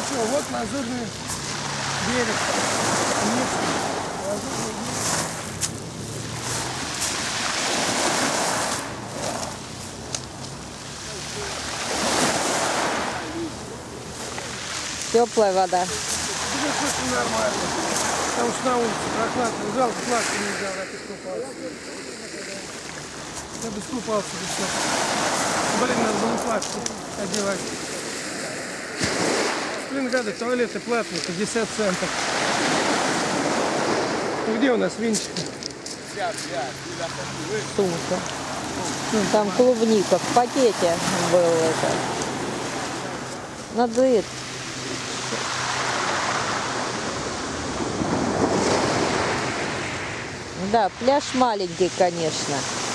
Все, вот Лазурный берег. Вниз. Лазурный берег. Теплая вода. Здесь очень нормально. Потому что на улице прохладно. Жалко, плавки не взял, я искупался. Я бы искупался бы все. Блин, надо было плавки одевать. Сталинграда туалеты платные, 50 центов. Ну, где у нас винчики? Сумка. Ну, там клубника в пакете был это. Надо это. Да, пляж маленький, конечно.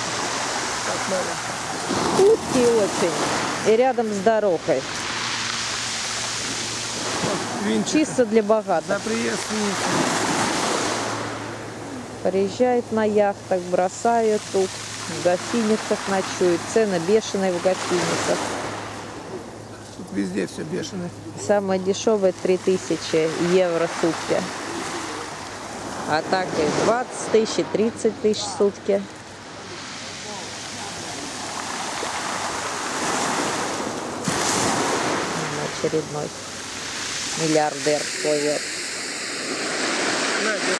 Узкий очень. И рядом с дорогой. Винчики. Чисто для богатых. За приезд вниз. Приезжают на яхтах, бросают тут. В гостиницах ночуют. Цены бешеные в гостиницах. Тут везде все бешеное. Самое дешевое 3000 евро в сутки. А так и 20 тысяч, и 30 тысяч в сутки. Очередной миллиардер плывет.